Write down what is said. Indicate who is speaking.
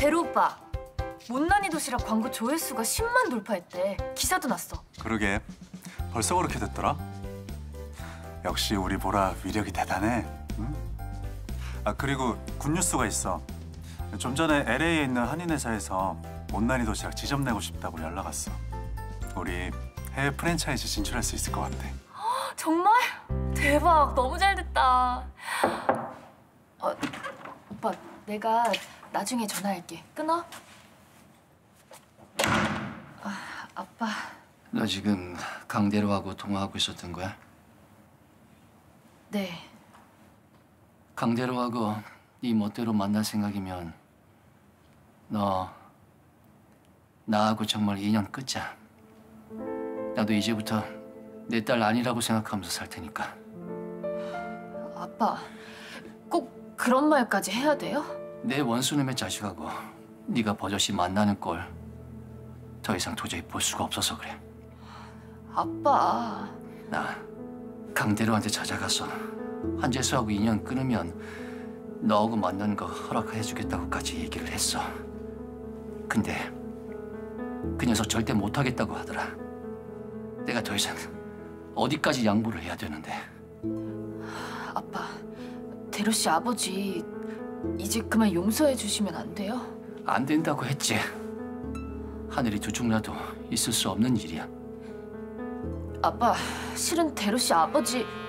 Speaker 1: 대로 오빠, 못난이 도시락 광고 조회수가 10만 돌파했대. 기사도 났어.
Speaker 2: 그러게, 벌써 그렇게 됐더라? 역시 우리 보라 위력이 대단해. 응? 아, 그리고 굿뉴스가 있어. 좀 전에 LA에 있는 한인회사에서 못난이 도시락 지점 내고 싶다고 연락 왔어. 우리 해외 프랜차이즈 진출할 수 있을 것 같아.
Speaker 1: 정말? 대박, 너무 잘 됐다. 오빠, 내가 나중에 전화할게. 끊어? 아빠.
Speaker 3: 너 지금 강대로하고 통화하고 있었던 거야?
Speaker 1: 네.
Speaker 3: 강대로하고 네 멋대로 만날 생각이면 너 나하고 정말 인연 끝이야. 나도 이제부터 내 딸 아니라고 생각하면서 살 테니까.
Speaker 1: 아빠, 꼭 그런 말까지 해야 돼요?
Speaker 3: 내 원수놈의 자식하고 네가 버젓이 만나는 꼴 더 이상 도저히 볼 수가 없어서 그래.
Speaker 1: 아빠.
Speaker 3: 나 강대로한테 찾아가서 한재수하고 인연 끊으면 너하고 만나는 거 허락해주겠다고까지 얘기를 했어. 근데 그 녀석 절대 못하겠다고 하더라. 내가 더 이상 어디까지 양보를 해야 되는데.
Speaker 1: 아빠, 대로 씨 아버지 이제 그만 용서해 주시면 안 돼요?
Speaker 3: 안 된다고 했지. 하늘이 두 쪽 나도 있을 수 없는 일이야.
Speaker 1: 아빠, 실은 대로 씨 아버지...